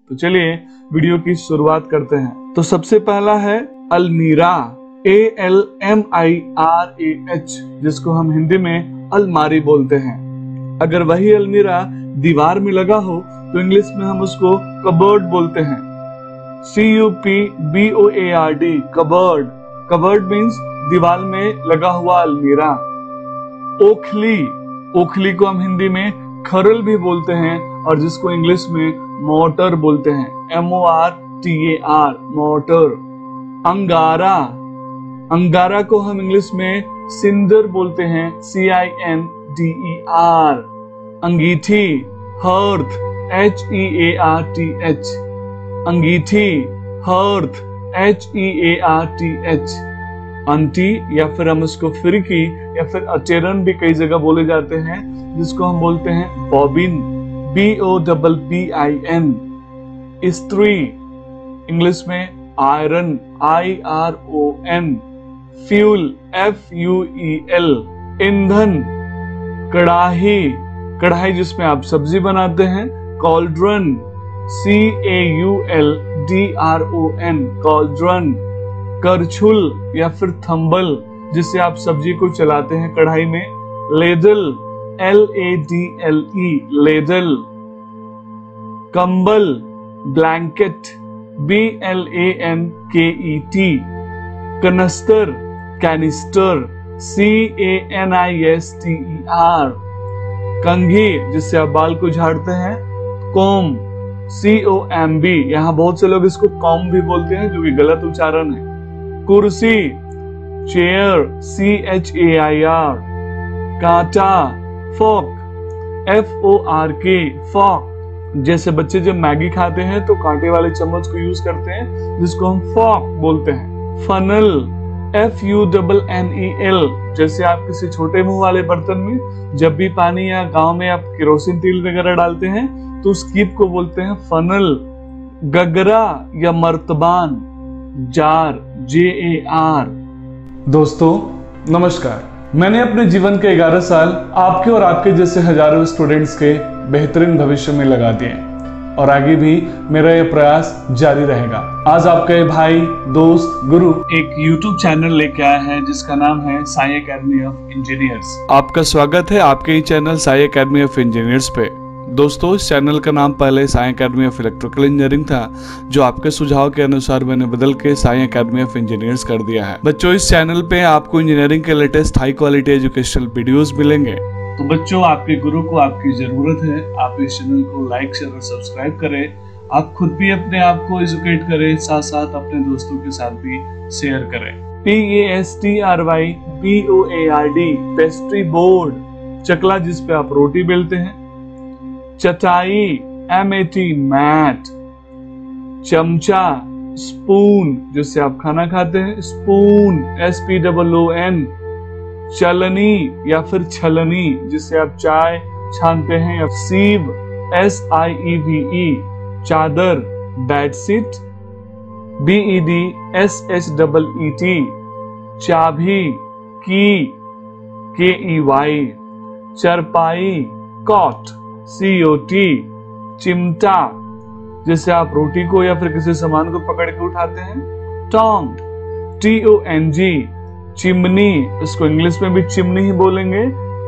तो चलिए वीडियो की शुरुआत करते हैं। तो सबसे पहला है अलमीरा, ALMIRAH, जिसको हम हिंदी में अलमारी बोलते हैं। अगर वही अलमीरा दीवार में लगा हो तो इंग्लिश में हम उसको कबर्ड बोलते हैं। CUPBOARD, cupboard. कबर्ड मीन्स दीवार में लगा हुआ अलमीरा। ओखली, ओखली को हम हिंदी में खरल भी बोलते हैं और जिसको इंग्लिश में मोटर बोलते हैं, MORTAR, मोटर। अंगारा, अंगारा को हम इंग्लिश में सिंदर बोलते हैं, CINDER। अंगीठी, हर्थ, HEARTH, अंगीठी, हर्थ, HEARTH। अंटी या फिर हम इसको फिरकी या फिर अचेरन भी कई जगह बोले जाते हैं, जिसको हम बोलते हैं बॉबिन, BOBBIN। स्त्री, इंग्लिश में आयरन, IRON। Fuel, FUEL। ईंधन, कड़ाही, कढ़ाई जिसमें आप सब्जी बनाते हैं, कॉल्ड्रन, CAULDRON, कॉल्ड्रन। करछुल या फिर थंबल, जिससे आप सब्जी को चलाते हैं कढ़ाई में, लेदल, LADLE, लेदल। कंबल, ब्लैंकेट, BLANKET। कनस्तर, कैनिस्टर, CANISTER। कंघी, जिससे आप बाल को झाड़ते हैं, कॉम, COMB। यहाँ बहुत से लोग इसको कॉम भी बोलते हैं, जो कि गलत उच्चारण है। कुर्सी, चेयर, CHAIR। कांटा, फॉक, FORK, फॉक। जैसे बच्चे जब मैगी खाते हैं तो कांटे वाले चम्मच को यूज करते हैं, जिसको हम फॉक बोलते हैं। Funnel, FUNNEL। जैसे आप किसी छोटे मुंह वाले बर्तन में जब भी पानी या गांव में आप केरोसिन तेल वगैरह डालते हैं तो उस कीप को बोलते हैं फनल। गगरा या मर्तबान, जार, JAR। दोस्तों नमस्कार। मैंने अपने जीवन के 11 साल आपके और आपके जैसे हजारों स्टूडेंट्स के बेहतरीन भविष्य में लगा दिए और आगे भी मेरा यह प्रयास जारी रहेगा। आज आपके भाई, दोस्त, गुरु एक YouTube चैनल लेके आया है जिसका नाम है साई एकेडमी ऑफ इंजीनियर्स। आपका स्वागत है आपके ही channel Sai academy of engineers पे। दोस्तों इस चैनल का नाम पहले Sai academy of electrical engineering था, जो आपके सुझाव के अनुसार मैंने बदल के साई एकेडमी ऑफ इंजीनियर्स कर दिया है। बच्चों इस चैनल पे आपको इंजीनियरिंग के latest high quality educational videos मिलेंगे। तो बच्चों आपके गुरु को आपकी जरूरत है, आप इस चैनल को लाइक, शेयर और सब्सक्राइब करें। आप खुद भी अपने आप को एजुकेट करें, साथ साथ अपने दोस्तों के साथ भी शेयर करें। PASTRYBOARD, पेस्ट्री बोर्ड, चकला जिसपे आप रोटी बेलते हैं। चटाई, MAT, मैट। चमचा, स्पून, जिससे आप खाना खाते हैं, स्पून, SPOON। चलनी या फिर छलनी, जिससे आप चाय छानते हैं, या सीव, SIEVE। चादर, बेडशीट, BEDSHEET। चाबी, की, KEY। चरपाई, cot, COT। चिमटा, जिससे आप रोटी को या फिर किसी सामान को पकड़ के उठाते हैं, टोंग, TONG। चिमनी, इसको इंग्लिश में भी चिमनी ही बोलेंगे,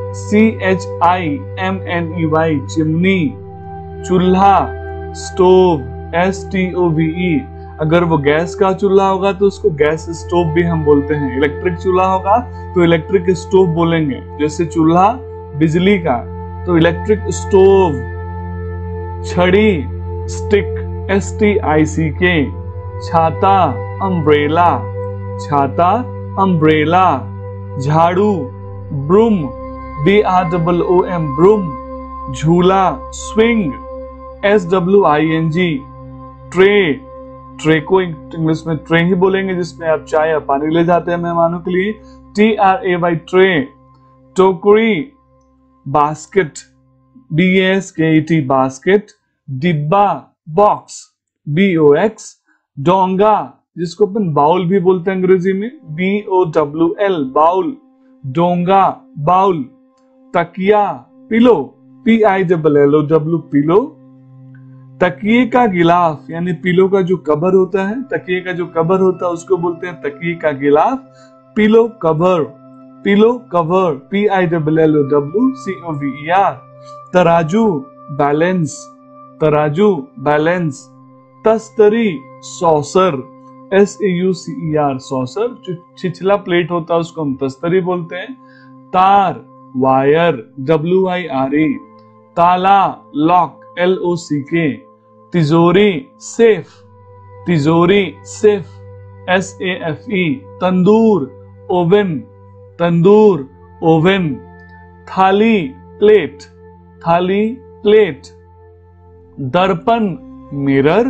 CHIMNEY, चिमनी। चूल्हा, स्टोव, STOVE। अगर वो गैस का चूल्हा होगा तो उसको गैस स्टोव भी हम बोलते हैं। इलेक्ट्रिक चूल्हा होगा तो इलेक्ट्रिक स्टोव बोलेंगे। जैसे चूल्हा बिजली का तो इलेक्ट्रिक स्टोव। छड़ी, स्टिक, STICK। छाता, अम्ब्रेला, छाता, अम्ब्रेला। झाड़ू, ब्रूम, BROOM, ब्रूम। झूला, स्विंग, SWING। ट्रे, ट्रे को इंग्लिश में ट्रे ही बोलेंगे, जिसमें आप चाय या पानी ले जाते हैं मेहमानों के लिए, TRAY, ट्रे। टोकरी, बास्केट, BASKET, बास्केट। डिब्बा, बॉक्स, BOX। डोंगा, जिसको अपन बाउल भी बोलते हैं अंग्रेजी में, BOWL, बाउल। डोंगा, बाउल। तकिया, पिलो, PILLOW, पिलो। तकिए का गिलाफ यानी पिलो का जो कवर होता है, तकिए का जो कवर होता है उसको बोलते हैं तकिए का गिलाफ, pillow cover, pillow cover, PILLOWCOVER। तराजू बैलेंस, तराजू बैलेंस। तस्तरी सॉसर, SAUCER सॉसर, जो छिछला प्लेट होता है उसको हम तस्तरी बोलते हैं। तार वायर, WIRE। ताला लॉक, LOCK। तिजोरी सेफ, तिजोरी सेफ, SAFE। तंदूर ओवन, तंदूर ओवन। थाली प्लेट, थाली प्लेट। दर्पण मिरर,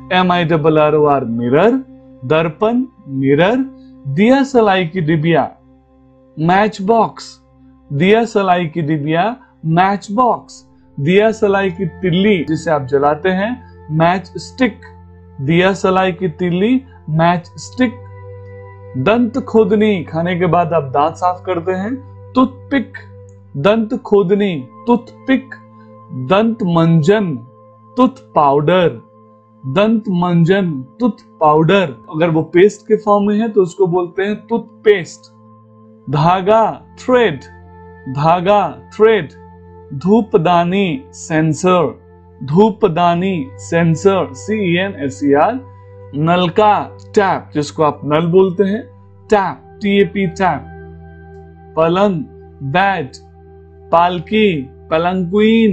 MIRROR मिरर, दर्पण मिरर। दिया सलाई की डिबिया, मैच बॉक्स, दिया सलाई की डिबिया, मैच बॉक्स। दिया सलाई की तिल्ली जिसे आप जलाते हैं, मैच स्टिक, दिया सलाई की तिल्ली, मैच स्टिक। दंत खोदनी, खाने के बाद आप दांत साफ करते हैं, टूथपिक, दंत खोदनी, टूथपिक। दंत मंजन, टूथ पाउडर, दंत मंजन, टूथ पाउडर। अगर वो पेस्ट के फॉर्म में है तो उसको बोलते हैं टूथपेस्ट। धागा थ्रेड, धागा थ्रेड। धूपदानी सेंसर, धूपदानी सेंसर, CENSER। नलका टैप, जिसको आप नल बोलते हैं, टैप, TAP टैप। पलंग बेड। पालकी पलंक्वीन,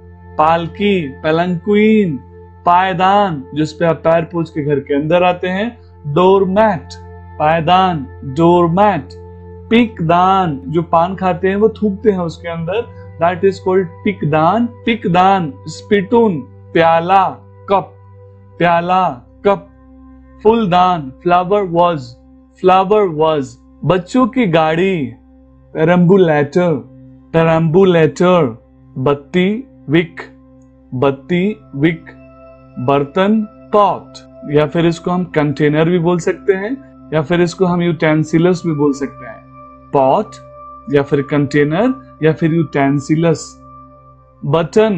पालकी पलंक्वीन। पायदान, जिसपे आप पैर पोंछ के घर के अंदर आते हैं, डोरमैट, पायदान, डोरमैट। पिकदान, जो पान खाते हैं वो थूकते हैं उसके अंदर, दैट इज कॉल्ड पिकदान, पिकदान। स्पिटून प्याला, कप, प्याला कप। फूलदान फ्लावर वाज, फ्लावर वाज। बच्चों की गाड़ी पेरम्बुलेटर, पेरम्बुलेटर। बत्ती विक, बत्ती विक। बर्तन पॉट, या फिर इसको हम कंटेनर भी बोल सकते हैं, या फिर इसको हम यूटेंसिलस भी बोल सकते हैं। पॉट या फिर कंटेनर या फिर यूटेंसिलस। Button,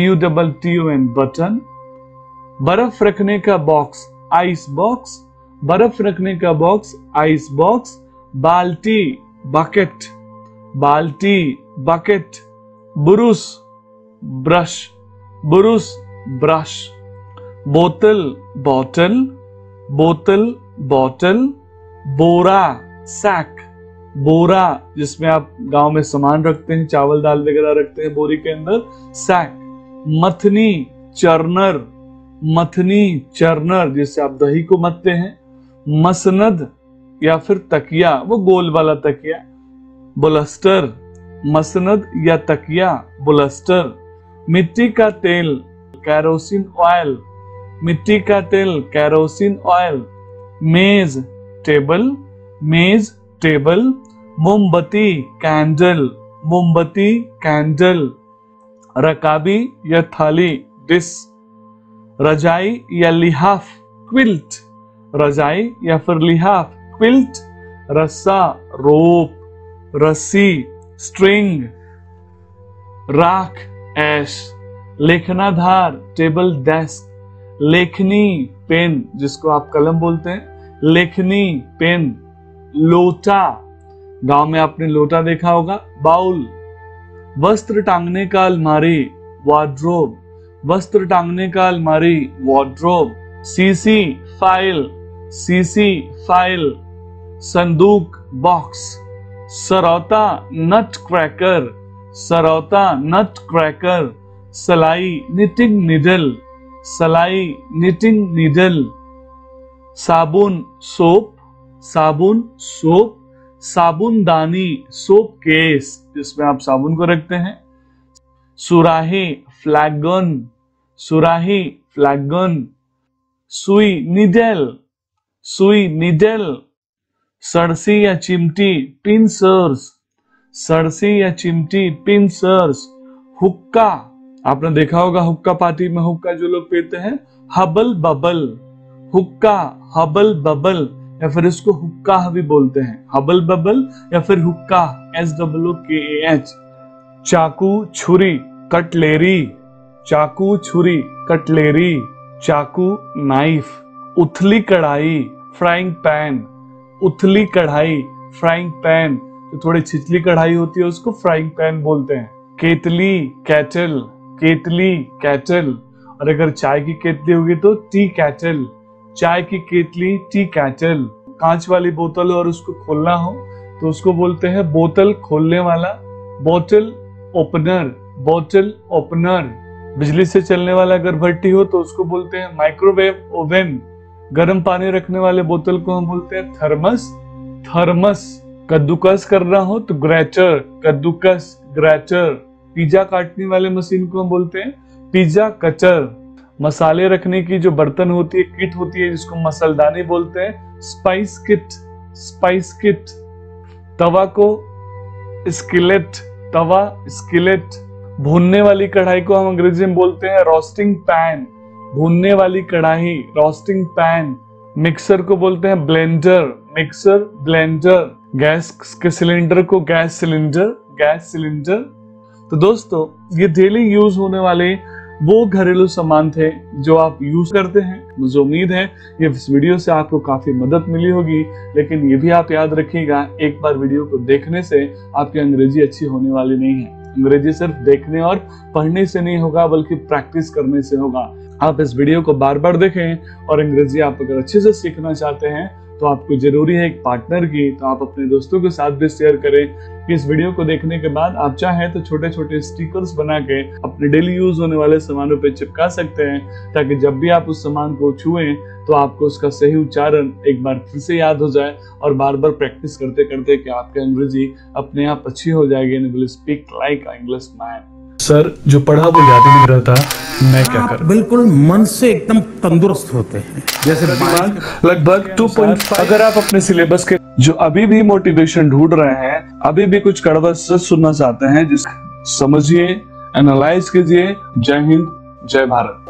BUTTON button. बर्फ रखने का बॉक्स, आइस बॉक्स, बर्फ रखने का बॉक्स, आइस बॉक्स। बाल्टी बकेट, बाल्टी बकेट। बुरुश ब्रश, बुरुश ब्रश। बोतल बॉटल, बोतल बॉटल। बोरा सैक, बोरा जिसमें आप गांव में सामान रखते हैं, चावल दाल वगैरह रखते हैं बोरी के अंदर, सैक। मथनी चर्नर, मथनी चर्नर जिससे आप दही को मथते हैं। मसनद या फिर तकिया, वो गोल वाला तकिया, बुलस्टर। मसनद या तकिया, बुलस्टर। मिट्टी का तेल कैरोसिन ऑयल, मिट्टी का तेल कैरोसिन ऑयल। मेज टेबल, मेज टेबल। मोमबत्ती कैंडल, मोमबत्ती कैंडल। रकाबी या थाली, डिश। रजाई या लिहाफ, क्विल्ट, रजाई या फिर लिहाफ, क्विल्ट। रस्सा रोप, रस्सी, स्ट्रिंग। राख ऐश। लेखनाधार टेबल डेस्क। लेखनी पेन, जिसको आप कलम बोलते हैं, लेखनी पेन। लोटा, गांव में आपने लोटा देखा होगा। बाउल। वस्त्र टांगने का अलमारी, वार्डरोब, वस्त्र टांगने का अलमारी, वार्डरोब। सीसी फाइल, सीसी फाइल। संदूक बॉक्स। सरौता नट क्रैकर, सरौता नट क्रैकर। सलाई निटिंग निडल, सलाई निटिंग निडल। साबुन सोप, साबुन सोप। साबुनदानी सोप केस, जिसमें आप साबुन को रखते हैं। सुराही फ्लैगन, सुराही फ्लैगन। सुई निडल, सुई निडल। सरसी या चिमटी पिंसर्स, सरसी या चिमटी पिंसर्स। हुक्का, आपने देखा होगा हुक्का पार्टी में हुक्का जो लोग पीते हैं, हबल बबल, हुक्का हबल बबल, या फिर इसको हुक्का भी बोलते हैं, हबल बबल या फिर हुक्का, SOOKAH। चाकू छुरी कटलेरी, चाकू छुरी कटलेरी, चाकू नाइफ, उथली कढ़ाई फ्राइंग पैन, उथली कढ़ाई फ्राइंग पैन, तो थोड़ी छिछली कढ़ाई होती है उसको फ्राइंग पैन बोलते हैं। केतली कैटल, केतली कैटल, और अगर चाय की केतली होगी तो टी कैटल, चाय की केतली टी कैटल। कांच वाली बोतल और उसको खोलना हो तो उसको बोलते हैं बोतल खोलने वाला, बोतल ओपनर, बोतल ओपनर। बिजली से चलने वाला अगर भट्टी हो तो उसको बोलते हैं माइक्रोवेव ओवन। गर्म पानी रखने वाले बोतल को हम बोलते हैं थर्मस, थर्मस। कद्दूकस करना हो तो ग्रेटर, कद्दूकस, ग्रेटर। पिज्जा काटने वाले मशीन को हम बोलते हैं पिज्जा कटर। मसाले रखने की जो बर्तन होती है, किट होती है, जिसको मसलदानी बोलते हैं, स्पाइस किट, स्पाइस किट। तवा को स्किलेट, तवा स्किलेट। भूनने वाली कढ़ाई को हम अंग्रेजी में बोलते हैं रोस्टिंग पैन, भूनने वाली कढ़ाई, रोस्टिंग पैन। मिक्सर को बोलते हैं ब्लेंडर, मिक्सर, ब्लेंडर। गैस के सिलेंडर को गैस सिलेंडर, गैस सिलेंडर। तो दोस्तों, ये डेली यूज होने वाले वो घरेलू सामान थे जो आप यूज करते हैं। मुझे उम्मीद है ये इस वीडियो से आपको काफी मदद मिली होगी, लेकिन ये भी आप याद रखिएगा, एक बार वीडियो को देखने से आपकी अंग्रेजी अच्छी होने वाली नहीं है। अंग्रेजी सिर्फ देखने और पढ़ने से नहीं होगा, बल्कि प्रैक्टिस करने से होगा। आप इस वीडियो को बार बार देखें, और अंग्रेजी आप अगर अच्छे से सीखना चाहते हैं तो आपको जरूरी है एक पार्टनर की, तो आप अपने दोस्तों के साथ भी शेयर करें। इस वीडियो को देखने के बाद आप चाहें तो छोटे छोटे स्टिकर्स बना के अपने डेली यूज होने वाले सामानों पे चिपका सकते हैं, ताकि जब भी आप उस सामान को छुएं तो आपको उसका सही उच्चारण एक बार फिर से याद हो जाए, और बार बार प्रैक्टिस करते करते कि आपकी अंग्रेजी अपने आप अच्छी हो जाएगी। And will speak like English man. Sir, जो पढ़ा वो याद ही नहीं रहता, मैं क्या करूं? बिल्कुल मन से एकदम तंदुरुस्त होते हैं, जैसे लगभग 2.5। अगर आप अपने सिलेबस के जो अभी भी मोटिवेशन ढूंढ रहे हैं, अभी भी कुछ कड़वा सच सुनना चाहते हैं, जिस समझिए, एनालाइज कीजिए। जय हिंद, जय भारत।